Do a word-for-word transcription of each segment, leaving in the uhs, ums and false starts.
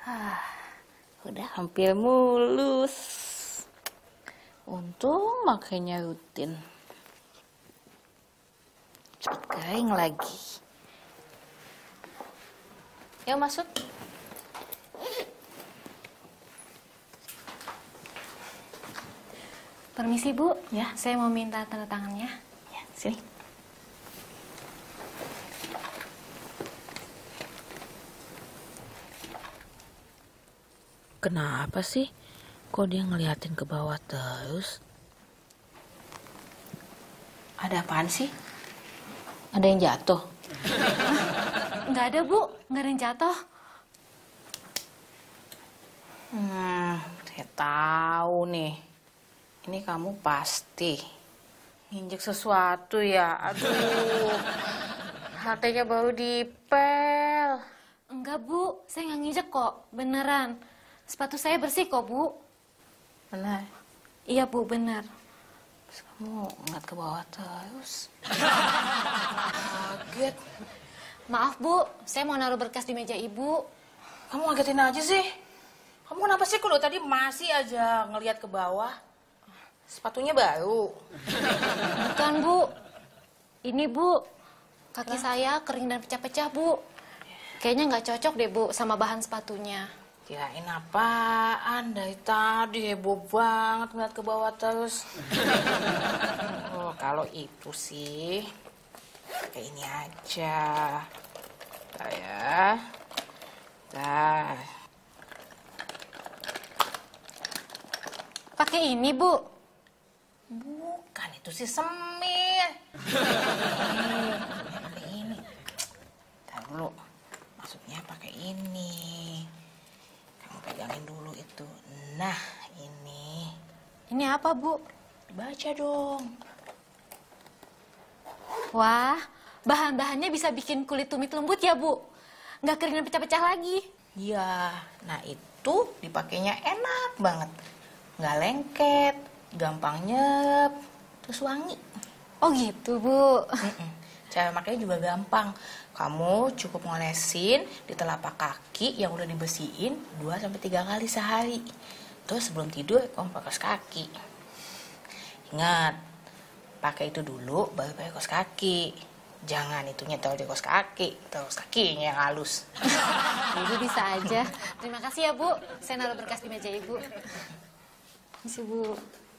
Ah, udah hampir mulus. Untung makanya rutin. Cepet kering lagi. Yuk masuk. Permisi Bu, ya saya mau minta tanda tangannya. Ya, sini. Kenapa sih? Kok dia ngeliatin ke bawah terus? Ada apaan sih? Ada yang jatuh? Nggak ada Bu, nggak ada yang jatuh. Hmm, saya tahu nih. Ini kamu pasti nginjek sesuatu ya. Aduh, H T-nya baru dipel. Enggak Bu, saya nggak nginjek kok, beneran. Sepatu saya bersih kok Bu. Benar? Iya Bu, benar. Terus kamu ngeliat ke bawah terus. Kaget. Maaf Bu, saya mau naruh berkas di meja Ibu. Kamu ngagetin aja sih. Kamu kenapa sih kalau tadi masih aja ngeliat ke bawah? Sepatunya baru. Bukan Bu, ini Bu, kaki nah. saya kering dan pecah-pecah Bu. Kayaknya nggak cocok deh Bu sama bahan sepatunya. Kirain apaan dari tadi, heboh banget ngeliat ke bawah terus. Oh, kalau itu sih kayak ini aja. Bentar ya. Bentar. Pakai ini Bu? Bukan, itu sih semir. Pakai ini. Bentar dulu. Maksudnya pakai ini. Pegangin dulu itu. Nah, ini. Ini apa, Bu? Baca dong. Wah, bahan-bahannya bisa bikin kulit tumit lembut ya, Bu? Nggak kering dan pecah-pecah lagi. Iya, nah itu dipakainya enak banget. Nggak lengket, gampang nyep, terus wangi. Oh gitu, Bu. Mm-mm. Cara makanya juga gampang. Kamu cukup ngolesin di telapak kaki yang udah dibersihin dua sampai tiga kali sehari. Terus sebelum tidur kamu pakai kaos kaki. Ingat, pakai itu dulu baru pakai kaos kaki. Jangan itunya taruh di kaos kaki, terus kakinya yang halus. Ibu bisa aja. Terima kasih ya Bu, saya naruh berkas di meja Ibu. Kasih Bu.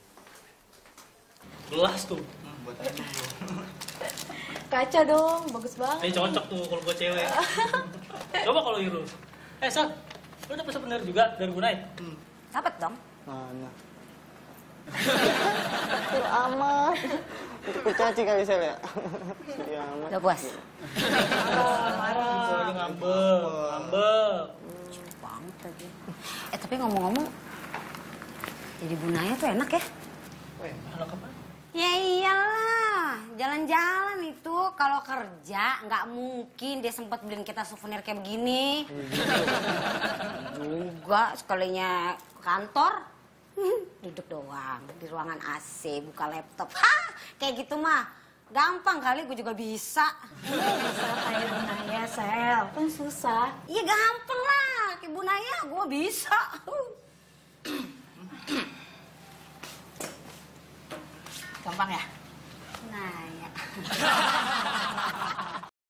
Gelas tuh. Buat Kaca dong, bagus banget. ini cocok tuh kalau buat cewek. Coba kalau Iru. Eh Sal, lu dapet sebenarnya juga dari Bunai? Hmm. Dapat dong. Mana? Kecil amat. Untuk kurcaci kali Sel ya. Sedih amat. Udah puas? Marah, marah. Lagi ngambek, ngambek. Lucu banget tadi. Eh tapi ngomong-ngomong, jadi Bunaya tuh enak ya? Weh, enak apa? Ya iyalah, jalan-jalan itu kalau kerja nggak mungkin dia sempat beliin kita souvenir kayak begini. Juga sekalinya ke kantor, duduk doang di ruangan A C, buka laptop. Hah, kayak gitu mah gampang kali, gue juga bisa. Bisa kayak Bunaya, Sel. Kan susah. Iya gampang lah, kayak Bunaya gue bisa. Gampang ya? Nah ya.